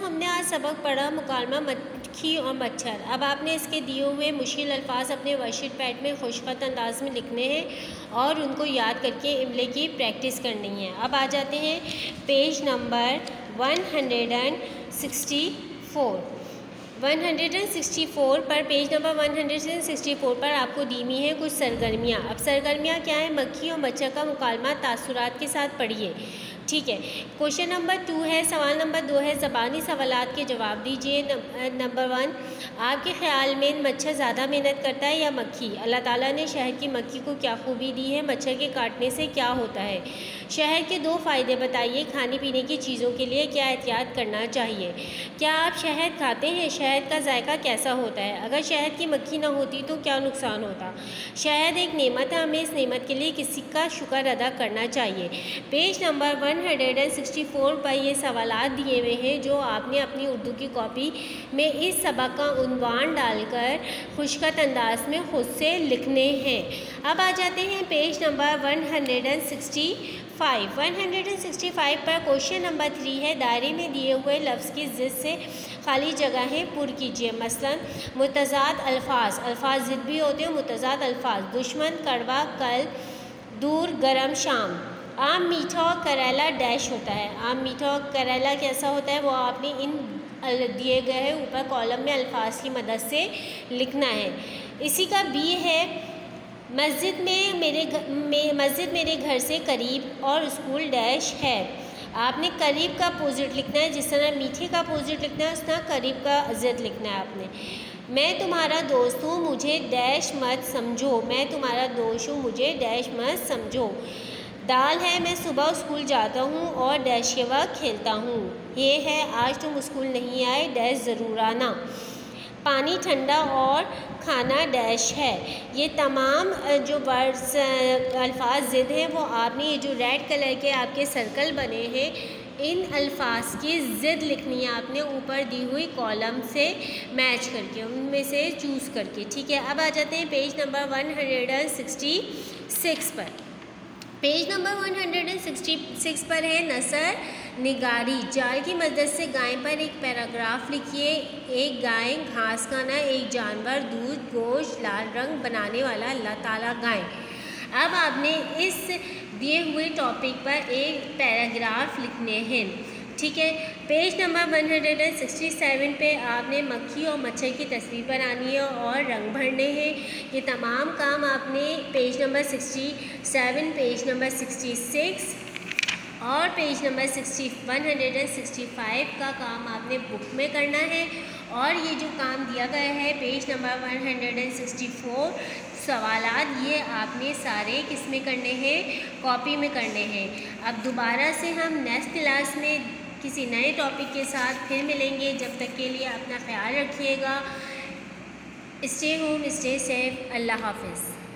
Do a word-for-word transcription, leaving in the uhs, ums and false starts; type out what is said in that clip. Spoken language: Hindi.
हमने आज सबक पढ़ा मुकालमा मक्खी और मच्छर। अब आपने इसके दिए हुए मुश्किल अल्फाज अपने वर्कशीट पैड में खुशखत अंदाज में लिखने हैं और उनको याद करके इमले की प्रैक्टिस करनी है। अब आ जाते हैं page number one hundred and sixty four. One hundred and sixty four पर page number one hundred and sixty four पर आपको दी हुई हैं कुछ सरगर्मियाँ। अब सरगर्मियाँ क्या है? मक्खी और मच्छर का मुकालमा तासुरात के साथ पढ़िए। ठीक है, क्वेश्चन नंबर टू है, सवाल नंबर दो है, ज़बानी सवालात के जवाब दीजिए। नंबर वन, आपके ख़्याल में मच्छर ज़्यादा मेहनत करता है या मक्खी? अल्लाह ताला ने शहद की मक्खी को क्या खूबी दी है? मच्छर के काटने से क्या होता है? शहद के दो फ़ायदे बताइए। खाने पीने की चीज़ों के लिए क्या एहतियात करना चाहिए? क्या आप शहद खाते हैं? शहद का जायका कैसा होता है? अगर शहद की मक्खी ना होती तो क्या नुकसान होता? शहद एक नेमत है, हमें इस नेमत के लिए किसी का शुक्र अदा करना चाहिए। Page number one hundred and sixty four पर ये सवालात दिए हुए हैं जो आपने अपनी उर्दू की कॉपी में इस सबक का उन्वान डालकर खुशखत अंदाज में खुद से लिखने हैं। अब आ जाते हैं page number one hundred and sixty five. One hundred and sixty five पर क्वेश्चन नंबर थ्री है, दायरे में दिए हुए लफ्ज़ की ज़िद से खाली जगहें पुर कीजिए। मसलन मुतज़ाद अल्फाज, अल्फाज ज़िद भी होते हैं मुतज़ाद अल्फाज। दुश्मन, कड़वा, कल, दूर, गरम, शाम। आम, मीठा और करेला डैश होता है। आम, मीठा और करेला कैसा होता है वो आपने इन दिए गए हैं ऊपर कॉलम में अल्फाज की मदद से लिखना है। इसी का बी है, मस्जिद में मेरे में मस्जिद मेरे घर से करीब और स्कूल डैश है। आपने करीब का अपोजिट लिखना है, जिस तरह मीठे का अपोजिट लिखना है उस तरह करीब का ज़िद लिखना है आपने। मैं तुम्हारा दोस्त हूँ, मुझे डैश मत समझो। मैं तुम्हारा दोस्त हूँ, मुझे डैश मत समझो। दाल है, मैं सुबह स्कूल जाता हूँ और डैश के वक्त खेलता हूँ। ये है, आज तुम स्कूल नहीं आए, डैश ज़रूर आना। पानी ठंडा और खाना डैश है। ये तमाम जो वर्ड्स अल्फाज ज़िद हैं वो आपने ये जो रेड कलर के आपके सर्कल बने हैं इन अल्फाज की ज़िद लिखनी है आपने ऊपर दी हुई कॉलम से मैच करके, उनमें से चूज़ करके। ठीक है, अब आ जाते हैं page number one hundred and sixty six पर। Page number one hundred and sixty six पर है नसर निगारी। जाल की मदद से गाय पर एक पैराग्राफ लिखिए। एक गाय, घास खाना, एक जानवर, दूध, गोश्त, लाल रंग बनाने वाला, अल्लाह ताला गाय। अब आपने इस दिए हुए टॉपिक पर एक पैराग्राफ लिखने हैं। ठीक है, page number one hundred and sixty seven पे आपने मक्खी और मच्छर की तस्वीर बनानी है और रंग भरने हैं। ये तमाम काम आपने page number sixty seven, page number sixty six और page number sixty one hundred and sixty five का काम आपने बुक में करना है। और ये जो काम दिया गया है page number one hundred and sixty four सवालात, ये आपने सारे किस में करने हैं? कॉपी में करने हैं। अब दोबारा से हम नेक्स्ट क्लास में किसी नए टॉपिक के साथ फिर मिलेंगे। जब तक के लिए अपना ख्याल रखिएगा। Stay home, stay safe. अल्लाह हाफिज़।